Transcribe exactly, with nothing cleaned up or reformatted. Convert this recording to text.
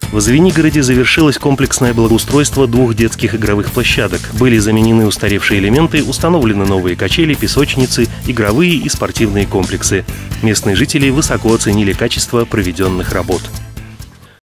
В Звенигороде завершилось комплексное благоустройство двух детских игровых площадок. Были заменены устаревшие элементы, установлены новые качели, песочницы, игровые и спортивные комплексы. Местные жители высоко оценили качество проведенных работ.